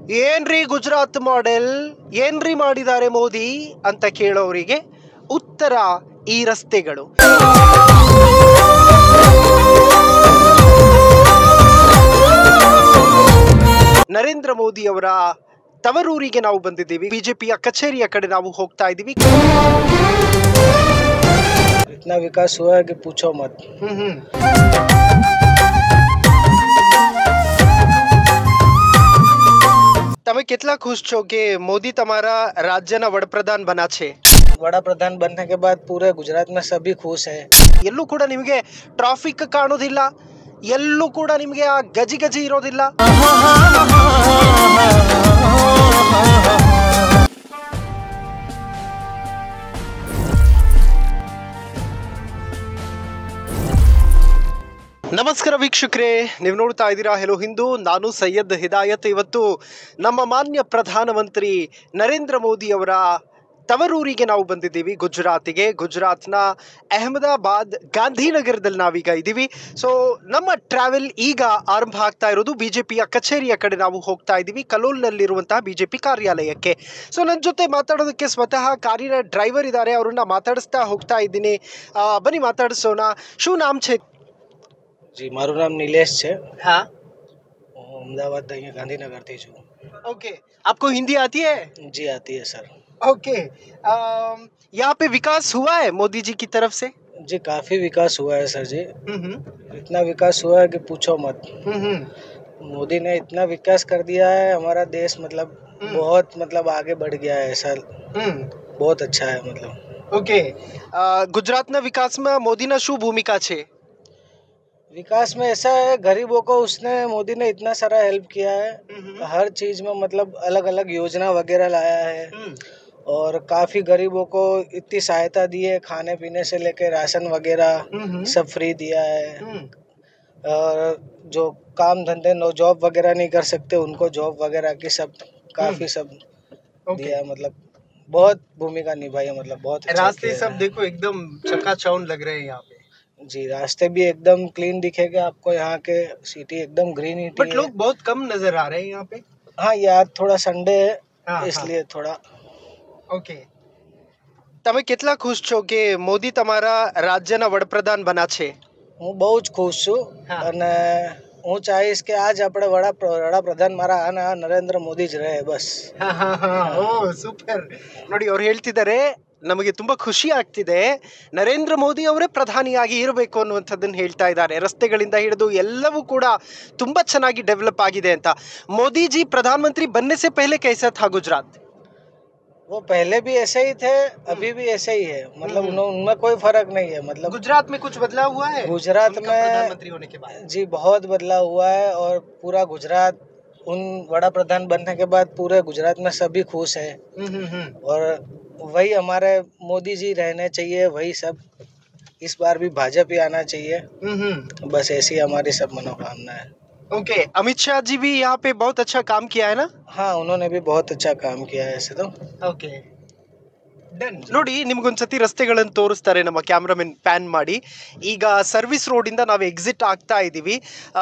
ಏನ್ರಿ ಗುಜರಾತ್ ಮಾಡೆಲ್, ಏನ್ರಿ ಮಾಡಿದ್ದಾರೆ ಮೋದಿ ಅಂತ ಕೇಳೋರಿಗೆ ಉತ್ತರ ಈ ರಸ್ತೆಗಳು. ನರೇಂದ್ರ ಮೋದಿ ಅವರ ತವರೂರಿಗೆ ನಾವು ಬಂದಿದ್ದೀವಿ. ಬಿಜೆಪಿಯ ಕಚೇರಿಯ ಕಡೆ ನಾವು ಹೋಗ್ತಾ ಇದ್ದೀವಿ. इतना विकास हुआ है कि पूछो मत. તમે કેટલા ખુશ છો કે મોદી તમારા રાજ્યના વડાપ્રધાન બના છે? बड़ा प्रधान बनने के बाद पूरे गुजरात में सभी खुश है. ಎಲ್ಲೂ ಕೂಡ ನಿಮಗೆ ಟ್ರಾಫಿಕ್ ಕಾಣೋದಿಲ್ಲ, ಎಲ್ಲೂ ಕೂಡ ನಿಮಗೆ ಆ ಗಜಿ ಗಜಿ ಇರೋದಿಲ್ಲ. ನಮಸ್ಕಾರ ವೀಕ್ಷಕರೇ, ನೀವು ನೋಡ್ತಾ ಇದ್ದೀರಾ ಹೆಲೋ ಹಿಂದೂ. ನಾನು ಸೈಯದ್ ಹಿದಾಯತ್. ಇವತ್ತು ನಮ್ಮ ಮಾನ್ಯ ಪ್ರಧಾನಮಂತ್ರಿ ನರೇಂದ್ರ ಮೋದಿ ಅವರ ತವರೂರಿಗೆ ನಾವು ಬಂದಿದ್ದೀವಿ, ಗುಜರಾತಿಗೆ. ಗುಜರಾತ್ನ ಅಹಮದಾಬಾದ್ ಗಾಂಧಿನಗರದಲ್ಲಿ ನಾವೀಗ ಇದ್ದೀವಿ. ಸೊ ನಮ್ಮ ಟ್ರಾವೆಲ್ ಈಗ ಆರಂಭ ಆಗ್ತಾ ಇರೋದು ಬಿಜೆಪಿಯ ಕಚೇರಿಯ ಕಡೆ ನಾವು ಹೋಗ್ತಾ ಇದ್ದೀವಿ, ಕಲೋಲ್ನಲ್ಲಿರುವಂತಹ ಬಿಜೆಪಿ ಕಾರ್ಯಾಲಯಕ್ಕೆ. ಸೊ ನನ್ನ ಜೊತೆ ಮಾತಾಡೋದಕ್ಕೆ ಸ್ವತಃ ಕಾರಿನ ಡ್ರೈವರ್ ಇದ್ದಾರೆ, ಅವ್ರನ್ನ ಮಾತಾಡಿಸ್ತಾ ಹೋಗ್ತಾ ಇದ್ದೀನಿ. ಬನ್ನಿ ಮಾತಾಡಿಸೋಣ. ಶೂ ನಾಮ್ ಛೇ? जी मारू नाम नीलेश है. हाँ, अहमदाबाद गांधीनगर थी जो. ओके. आपको हिंदी आती है? जी आती है सर. ओके. यहाँ पे विकास हुआ है मोदी जी की तरफ से? जी काफी विकास हुआ है सर जी. इतना विकास हुआ है कि पूछो मत. मोदी ने इतना विकास कर दिया है, हमारा देश मतलब बहुत आगे बढ़ गया है सर. बहुत अच्छा है मतलब. ओके. गुजरातना विकास में मोदी ना शू भूमिका छे? विकास में ऐसा है, गरीबों को उसने मोदी ने इतना सारा हेल्प किया है. हर चीज में मतलब अलग अलग योजना वगैरह लाया है और काफी गरीबों को इतनी सहायता दी है, खाने पीने से लेके राशन वगैरह सब फ्री दिया है. और जो काम धंधे नो जॉब वगैरह नहीं कर सकते उनको जॉब वगैरह की सब काफी सब दिया है. मतलब बहुत भूमिका निभाई है, मतलब बहुत अच्छा रास्ते किया सब है. देखो एकदम चकाचौंध लग रहे हैं यहाँ पे. जी रास्ते भी एकदम क्लीन दिखेगा आपको, यहाँ के सिटी एकदम ग्रीन ही. बट लोग बहुत कम नजर आ रहे हैं यहाँ पे. हाँ यार थोड़ा संडे है हाँ, इसलिए थोड़ा. ઓકે. તમે કેટલા ખુશ છો કે મોદી તમારા રાજ્યના વડાપ્રધાન બના છે? હું બહુ જ ખુશ છું. હા. અને હું ચાહીશ કે આજ આપણે વડાપ્રધાન મારા આના નરેન્દ્ર મોદી જ રહે બસ. ಓ ಸೂಪರ್. ನೋಡಿ, ಅವ್ರು ಹೇಳ್ತಿದ್ದಾರೆ, ನಮಗೆ ತುಂಬಾ ಖುಷಿ ಆಗ್ತಿದೆ, ನರೇಂದ್ರ ಮೋದಿ ಅವರೇ ಪ್ರಧಾನಿಯಾಗಿ ಇರಬೇಕು ಅನ್ನುವಂಥದ್ದನ್ನು ಹೇಳ್ತಾ ಇದ್ದಾರೆ. ರಸ್ತೆಗಳಿಂದ ಹಿಡಿದು ಎಲ್ಲವೂ ಕೂಡ ತುಂಬಾ ಚೆನ್ನಾಗಿ ಡೆವಲಪ್ ಆಗಿದೆ ಅಂತ. ಮೋದಿ ಜಿ ಪ್ರಧಾನಮಂತ್ರಿ बनने से पहले कैसा था गुजरात? वो पहले भी ऐसे ही थे, अभी भी ऐसे ही है. मतलब उनमें कोई फर्क नहीं है. मतलब गुजरात में कुछ बदलाव हुआ है गुजरात उनका में प्रधानमंत्री होने के बाद? जी बहुत बदलाव हुआ है और पूरा गुजरात उन बड़ा प्रधान बनने के बाद पूरे गुजरात में सभी खुश है. और वही हमारे मोदी जी रहने चाहिए, वही सब. इस बार भी भाजपा ही आना चाहिए. बस ऐसी हमारी सब मनोकामना है. ओके. अमित शाह जी भी यहाँ पे बहुत अच्छा काम किया है ना? हाँ उन्होंने भी बहुत अच्छा काम किया है ऐसे तो. Okay done. ನೋಡಿ, ನಿಮ್ಗೊಂದ್ಸತಿ ರಸ್ತೆಗಳನ್ನು ತೋರಿಸ್ತಾರೆ ನಮ್ಮ ಕ್ಯಾಮ್ರಾಮನ್, ಪ್ಯಾನ್ ಮಾಡಿ. ಈಗ ಸರ್ವಿಸ್ ರೋಡಿಂದ ನಾವು ಎಕ್ಸಿಟ್ ಆಗ್ತಾ ಇದ್ದೀವಿ.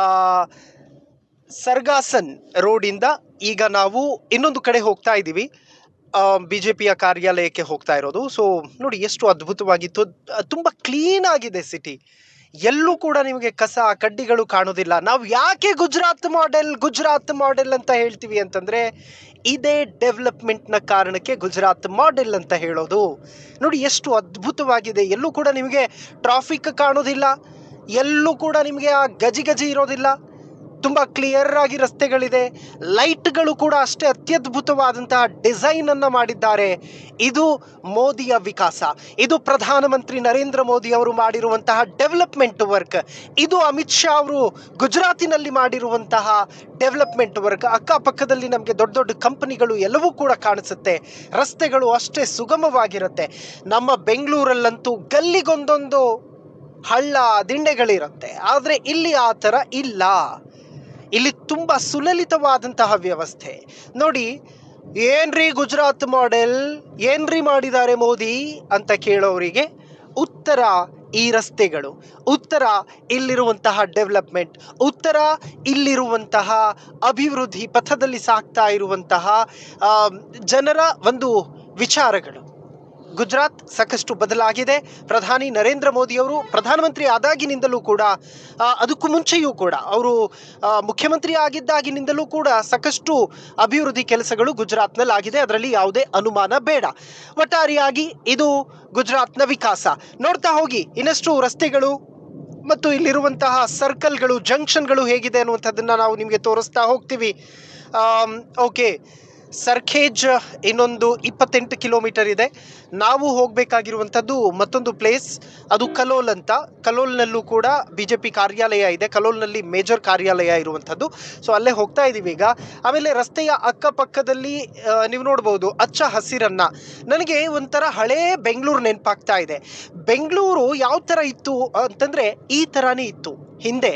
ಸರ್ಗಾಸನ್ ರೋಡಿಂದ ಈಗ ನಾವು ಇನ್ನೊಂದು ಕಡೆ ಹೋಗ್ತಾ ಇದ್ದೀವಿ, ಬಿಜೆಪಿಯ ಕಾರ್ಯಾಲಯಕ್ಕೆ ಹೋಗ್ತಾ ಇರೋದು. ಸೊ ನೋಡಿ ಎಷ್ಟು ಅದ್ಭುತವಾಗಿತ್ತು, ತುಂಬ ಕ್ಲೀನ್ ಆಗಿದೆ ಸಿಟಿ. ಎಲ್ಲೂ ಕೂಡ ನಿಮಗೆ ಕಸ ಕಡ್ಡಿಗಳು ಕಾಣೋದಿಲ್ಲ. ನಾವು ಯಾಕೆ ಗುಜರಾತ್ ಮಾಡೆಲ್ ಅಂತ ಹೇಳ್ತೀವಿ ಅಂತಂದ್ರೆ, ಇದೇ ಡೆವಲಪ್ಮೆಂಟ್ನ ಕಾರಣಕ್ಕೆ ಗುಜರಾತ್ ಮಾಡೆಲ್ ಅಂತ ಹೇಳೋದು. ನೋಡಿ ಎಷ್ಟು ಅದ್ಭುತವಾಗಿದೆ. ಎಲ್ಲೂ ಕೂಡ ನಿಮಗೆ ಟ್ರಾಫಿಕ್ ಕಾಣೋದಿಲ್ಲ, ಎಲ್ಲೂ ಕೂಡ ನಿಮಗೆ ಆ ಗಜಿ ಗಜಿ ಇರೋದಿಲ್ಲ. ತುಂಬ ಕ್ಲಿಯರ್ ಆಗಿ ರಸ್ತೆಗಳಿದೆ. ಲೈಟ್ಗಳು ಕೂಡ ಅಷ್ಟೇ ಅತ್ಯದ್ಭುತವಾದಂತಹ ಡಿಸೈನ್ ಅನ್ನು ಮಾಡಿದ್ದಾರೆ. ಇದು ಮೋದಿಯ ವಿಕಾಸ, ಇದು ಪ್ರಧಾನಮಂತ್ರಿ ನರೇಂದ್ರ ಮೋದಿ ಅವರು ಮಾಡಿರುವಂತಹ ಡೆವಲಪ್ಮೆಂಟ್ ವರ್ಕ್, ಇದು ಅಮಿತ್ ಶಾ ಅವರು ಗುಜರಾತಿನಲ್ಲಿ ಮಾಡಿರುವಂತಹ ಡೆವಲಪ್ಮೆಂಟ್ ವರ್ಕ್. ಅಕ್ಕಪಕ್ಕದಲ್ಲಿ ನಮಗೆ ದೊಡ್ಡ ದೊಡ್ಡ ಕಂಪನಿಗಳು ಎಲ್ಲವೂ ಕೂಡ ಕಾಣಿಸುತ್ತೆ. ರಸ್ತೆಗಳು ಅಷ್ಟೇ ಸುಗಮವಾಗಿರುತ್ತೆ. ನಮ್ಮ ಬೆಂಗಳೂರಲ್ಲಂತೂ ಗಲ್ಲಿಗೊಂದೊಂದು ಹಳ್ಳ ದಿಣ್ಣೆಗಳಿರುತ್ತೆ, ಆದರೆ ಇಲ್ಲಿ ಆ ಥರ ಇಲ್ಲ. ಇಲ್ಲಿ ತುಂಬ ಸುಲಲಿತವಾದಂತಹ ವ್ಯವಸ್ಥೆ. ನೋಡಿ, ಏನ್ರಿ ಗುಜರಾತ್ ಮಾಡೆಲ್, ಏನ್ರಿ ಮಾಡಿದ್ದಾರೆ ಮೋದಿ ಅಂತ ಕೇಳೋರಿಗೆ ಉತ್ತರ ಈ ರಸ್ತೆಗಳು, ಉತ್ತರ ಇಲ್ಲಿರುವಂತಹ ಡೆವಲಪ್ಮೆಂಟ್, ಉತ್ತರ ಇಲ್ಲಿರುವಂತಹ ಅಭಿವೃದ್ಧಿ ಪಥದಲ್ಲಿ ಸಾಗ್ತಾ ಇರುವಂತಹ ಜನರ ಒಂದು ವಿಚಾರಗಳು. ಗುಜರಾತ್ ಸಾಕಷ್ಟು ಬದಲಾಗಿದೆ. ಪ್ರಧಾನಿ ನರೇಂದ್ರ ಮೋದಿಯವರು ಪ್ರಧಾನಮಂತ್ರಿ ಆದಾಗಿನಿಂದಲೂ ಕೂಡ, ಅದಕ್ಕೂ ಮುಂಚೆಯೂ ಕೂಡ, ಅವರು ಮುಖ್ಯಮಂತ್ರಿ ಆಗಿದ್ದಾಗಿನಿಂದಲೂ ಕೂಡ ಸಾಕಷ್ಟು ಅಭಿವೃದ್ಧಿ ಕೆಲಸಗಳು ಗುಜರಾತ್ನಲ್ಲಿ ಆಗಿದೆ. ಅದರಲ್ಲಿ ಯಾವುದೇ ಅನುಮಾನ ಬೇಡ. ಒಟ್ಟಾರೆಯಾಗಿ ಇದು ಗುಜರಾತ್ನ ವಿಕಾಸ. ನೋಡ್ತಾ ಹೋಗಿ ಇನ್ನಷ್ಟು ರಸ್ತೆಗಳು ಮತ್ತು ಇಲ್ಲಿರುವಂತಹ ಸರ್ಕಲ್ಗಳು, ಜಂಕ್ಷನ್ಗಳು ಹೇಗಿದೆ ಅನ್ನುವಂಥದ್ದನ್ನು ನಾವು ನಿಮಗೆ ತೋರಿಸ್ತಾ ಹೋಗ್ತೀವಿ. ಓಕೆ, ಸರ್ಖೇಜ್ ಇನ್ನೊಂದು 28 ಕಿಲೋಮೀಟರ್ ಇದೆ. ನಾವು ಹೋಗಬೇಕಾಗಿರುವಂಥದ್ದು ಮತ್ತೊಂದು ಪ್ಲೇಸ್, ಅದು ಕಲೋಲ್ ಅಂತ. ಕಲೋಲ್ನಲ್ಲೂ ಕೂಡ BJP ಕಾರ್ಯಾಲಯ ಇದೆ. ಕಲೋಲ್ನಲ್ಲಿ ಮೇಜರ್ ಕಾರ್ಯಾಲಯ ಇರುವಂಥದ್ದು. ಸೊ ಅಲ್ಲೇ ಹೋಗ್ತಾ ಇದ್ದೀವಿ ಈಗ. ಆಮೇಲೆ ರಸ್ತೆಯ ಅಕ್ಕಪಕ್ಕದಲ್ಲಿ ನೀವು ನೋಡ್ಬೋದು ಹಚ್ಚ ಹಸಿರನ್ನು. ನನಗೆ ಒಂಥರ ಹಳೇ ಬೆಂಗಳೂರು ನೆನಪಾಗ್ತಾ ಇದೆ. ಬೆಂಗಳೂರು ಯಾವ ಥರ ಇತ್ತು ಅಂತಂದರೆ ಈ ಥರನೇ ಇತ್ತು ಹಿಂದೆ.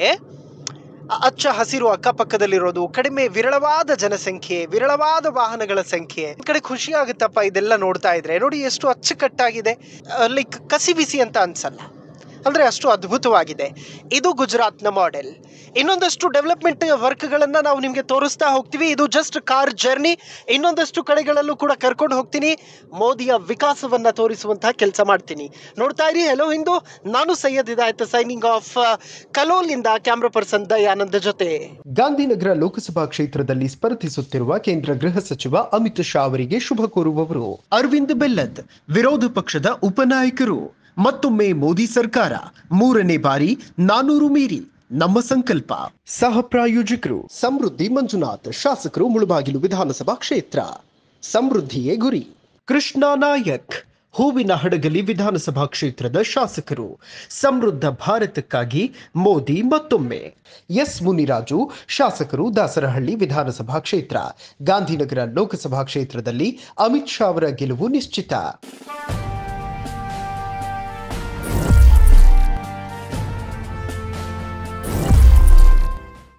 ಹಚ್ಚ ಹಸಿರು ಅಕ್ಕಪಕ್ಕದಲ್ಲಿರೋದು, ಕಡಿಮೆ ವಿರಳವಾದ ಜನಸಂಖ್ಯೆ, ವಿರಳವಾದ ವಾಹನಗಳ ಸಂಖ್ಯೆ. ಈ ಕಡೆ ಖುಷಿ ಆಗುತ್ತಪ್ಪ ಇದೆಲ್ಲ ನೋಡ್ತಾ ಇದ್ರೆ. ನೋಡಿ ಎಷ್ಟು ಅಚ್ಚುಕಟ್ಟಾಗಿದೆ, ಲೈಕ್ ಕಸಿ ಬಿಸಿ ಅಂತ ಅನ್ಸಲ್ಲ, ಅಂದರೆ ಅಷ್ಟು ಅದ್ಭುತವಾಗಿದೆ. ಇದು ಗುಜರಾತ್ನ ಮಾಡೆಲ್. ಇನ್ನೊಂದಷ್ಟು ಡೆವಲಪ್ಮೆಂಟ್ ವರ್ಕ್ಗಳನ್ನು ನಾವು ನಿಮಗೆ ತೋರಿಸ್ತಾ ಹೋಗ್ತೀವಿ. ಇದು ಜಸ್ಟ್ ಕಾರ್ ಜರ್ನಿ. ಇನ್ನೊಂದಷ್ಟು ಕಡೆಗಳಲ್ಲೂ ಕೂಡ ಕರ್ಕೊಂಡು ಹೋಗ್ತೀನಿ. ಮೋದಿಯ ವಿಕಾಸವನ್ನು ತೋರಿಸುವಂತಹ ಕೆಲಸ ಮಾಡ್ತೀನಿ. ನೋಡ್ತಾ ಇರಿ ಹೆಲೋ ಹಿಂದೂ. ನಾನು ಸೈಯದ್ ಹಿದಾಯತ್ ಸೈನಿಂಗ್ ಆಫ್ ಕಲೋಲ್ನಿಂದ ಕ್ಯಾಮ್ರಾ ಪರ್ಸನ್ ದಯಾನಂದ ಜೊತೆ. ಗಾಂಧಿನಗರ ಲೋಕಸಭಾ ಕ್ಷೇತ್ರದಲ್ಲಿ ಸ್ಪರ್ಧಿಸುತ್ತಿರುವ ಕೇಂದ್ರ ಗೃಹ ಸಚಿವ ಅಮಿತ್ ಶಾ ಅವರಿಗೆ ಶುಭ ಕೋರುವವರು ಅರವಿಂದ್ ಬೆಲ್ಲದ್, ವಿರೋಧ ಪಕ್ಷದ ಉಪನಾಯಕರು. ಮತ್ತೊಮ್ಮೆ ಮೋದಿ ಸರ್ಕಾರ 3ನೇ ಬಾರಿ 400 ಮೀರಿ ನಮ್ಮ ಸಂಕಲ್ಪ. ಸಹ ಪ್ರಾಯೋಜಕರು ಸಮೃದ್ಧಿ ಮಂಜುನಾಥ್, ಶಾಸಕರು ಮುಳಬಾಗಿಲು ವಿಧಾನಸಭಾ ಕ್ಷೇತ್ರ. ಸಮೃದ್ಧಿಯೇ ಗುರಿ. ಕೃಷ್ಣ ನಾಯಕ್, ಹೂವಿನ ಹಡಗಲಿ ವಿಧಾನಸಭಾ ಕ್ಷೇತ್ರದ ಶಾಸಕರು. ಸಮೃದ್ಧ ಭಾರತಕ್ಕಾಗಿ ಮೋದಿ ಮತ್ತೊಮ್ಮೆ. ಎಸ್ ಮುನಿರಾಜು, ಶಾಸಕರು, ದಾಸರಹಳ್ಳಿ ವಿಧಾನಸಭಾ ಕ್ಷೇತ್ರ. ಗಾಂಧಿನಗರ ಲೋಕಸಭಾ ಕ್ಷೇತ್ರದಲ್ಲಿ ಅಮಿತ್ ಶಾ ಅವರ ಗೆಲುವು ನಿಶ್ಚಿತ.